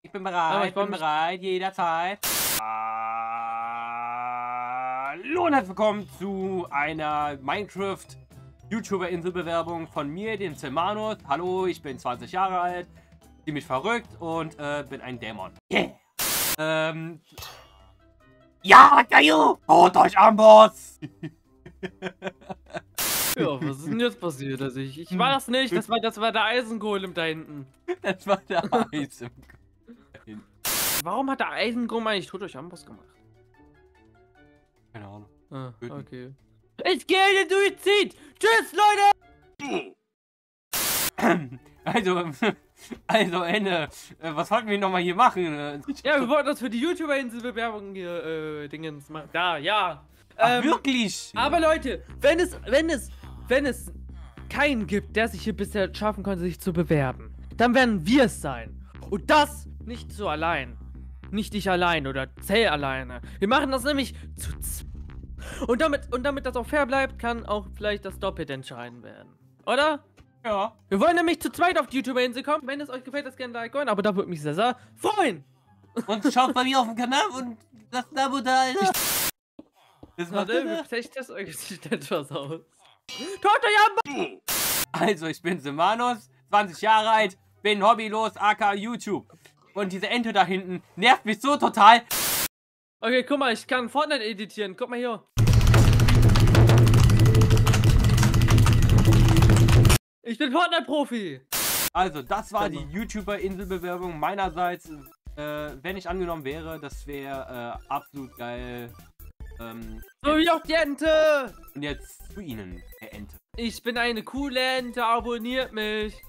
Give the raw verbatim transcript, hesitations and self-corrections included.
Ich bin bereit, ich bin bereit, jederzeit. Hallo und herzlich willkommen zu einer Minecraft-YouTuber-Inselbewerbung von mir, dem Silmanus. Hallo, ich bin zwanzig Jahre alt, ziemlich verrückt und äh, bin ein Dämon. Yeah! Ähm... Ja, Gaio! Holt euch Amboss! Ja, was ist denn jetzt passiert? Also ich, ich war das nicht, das war, das war der Eisengolem da hinten. Das war der Eisengolem. Warum hat der Eisengolem eigentlich tot durch Amboss gemacht? Keine Ahnung. Ah, okay. Ich gehe den Suizid! Tschüss, Leute! Also, also Ende, was wollten wir nochmal hier machen? Ja, wir wollten das für die YouTuber-Inselbewerbung hier, äh, Dingens machen. Da, ja. Ach, Ähm, wirklich? Aber Leute, wenn es, wenn es, wenn es keinen gibt, der sich hier bisher schaffen konnte, sich zu bewerben, dann werden wir es sein. Und das nicht so allein. Nicht ich allein oder Zell alleine. Wir machen das nämlich zu z und damit, und damit das auch fair bleibt, kann auch vielleicht das Doppelt entscheiden werden. Oder? Ja. Wir wollen nämlich zu zweit auf die YouTuber-Insel kommen. Wenn es euch gefällt, lasst gerne ein Like holen, aber da würde mich sehr, sehr freuen. Und schaut bei mir auf dem Kanal und lasst ein Abo da. Das macht Warte, vielleicht das euch sieht etwas aus. Toto Also, ich bin Silmanus, zwanzig Jahre alt, bin hobbylos, aka YouTube. Und diese Ente da hinten nervt mich so total. Okay, guck mal, ich kann Fortnite editieren. Guck mal hier. Ich bin Fortnite-Profi. Also, das war die YouTuber-Inselbewerbung meinerseits. Äh, wenn ich angenommen wäre, das wäre äh, absolut geil. Ähm, so wie auch die Ente. Und jetzt zu Ihnen, Herr Ente. Ich bin eine coole Ente, abonniert mich.